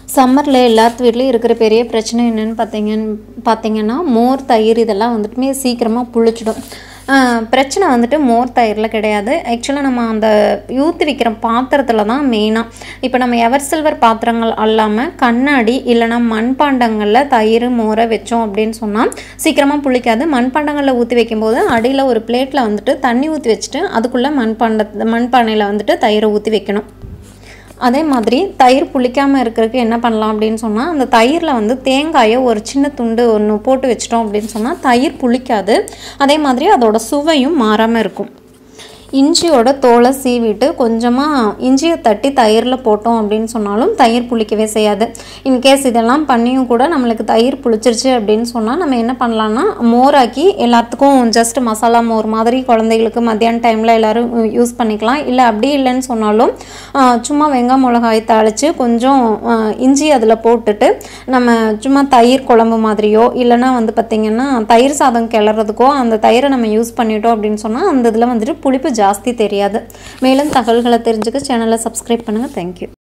சம்மரில் எல்லாத்து வீட்லேயும் இருக்கிற பெரிய பிரச்சனை என்னென்னு பார்த்தீங்கன்னா மோர் தயிர் இதெல்லாம் வந்துட்டுமே சீக்கிரமாக புளிச்சிடும். பிரச்சனை வந்துட்டு மோர் தயிரில் கிடையாது. ஆக்சுவலாக நம்ம அந்த ஊற்றி வைக்கிற பாத்திரத்தில் தான் மெயினாக. இப்போ நம்ம எவர் சில்வர் பாத்திரங்கள் அல்லாமல் கண்ணாடி இல்லைனா மண்பாண்டங்களில் தயிர் மோரை வச்சோம் அப்படின்னு சொன்னால் சீக்கிரமாக புளிக்காது. மண்பாண்டங்களில் ஊற்றி வைக்கும்போது அடியில் ஒரு பிளேட்டில் வந்துட்டு தண்ணி ஊற்றி வச்சுட்டு அதுக்குள்ளே மண்பானையில் வந்துட்டு தயிரை ஊற்றி வைக்கணும். அதே மாதிரி தயிர் புளிக்காமல் இருக்கிறதுக்கு என்ன பண்ணலாம் அப்படின்னு சொன்னால், அந்த தயிரில் வந்து தேங்காயை ஒரு சின்ன துண்டு ஒன்று போட்டு வச்சிட்டோம் அப்படின்னு சொன்னால் தயிர் புளிக்காது. அதே மாதிரி அதோட சுவையும் மாறாமல் இருக்கும். இஞ்சியோட தோலை சீவிட்டு கொஞ்சமாக இஞ்சியை தட்டி தயிரில் போட்டோம் அப்படின்னு சொன்னாலும் தயிர் புளிக்கவே செய்யாது. இன்கேஸ் இதெல்லாம் பண்ணியும் கூட நம்மளுக்கு தயிர் புளிச்சிருச்சு அப்படின்னு சொன்னால் நம்ம என்ன பண்ணலான்னா, மோராக்கி எல்லாத்துக்கும் ஜஸ்ட் மசாலா மோர் மாதிரி குழந்தைகளுக்கு மத்தியான டைமில் எல்லோரும் யூஸ் பண்ணிக்கலாம். இல்லை அப்படி இல்லைன்னு சொன்னாலும் சும்மா வெங்காயம் மிளகாய் தாளித்து கொஞ்சம் இஞ்சி அதில் போட்டுட்டு நம்ம சும்மா தயிர் குழம்பு மாதிரியோ இல்லைனா வந்து பார்த்திங்கன்னா தயிர் சாதம் கிளறதுக்கோ அந்த தயிரை நம்ம யூஸ் பண்ணிட்டோம் அப்படின்னு சொன்னால் அந்த இதில் வந்துட்டு புளிப்பு ஜாஸ்தி தெரியாது. மேலும் தகவல்களை தெரிஞ்சுக்க சேனலை சப்ஸ்கிரைப் பண்ணுங்கள். தேங்க்யூ.